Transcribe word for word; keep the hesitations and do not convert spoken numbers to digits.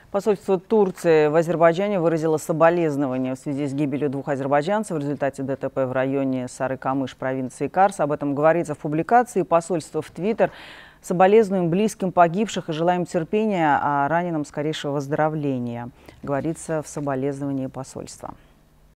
Посольство Турции в Азербайджане выразило соболезнования в связи с гибелью двух азербайджанцев в результате ДТП в районе Сары-Камыш провинции Карс. Об этом говорится в публикации посольства в Твиттер. Соболезнуем близким погибших и желаем терпения, а раненым скорейшего выздоровления, говорится в соболезновании посольства.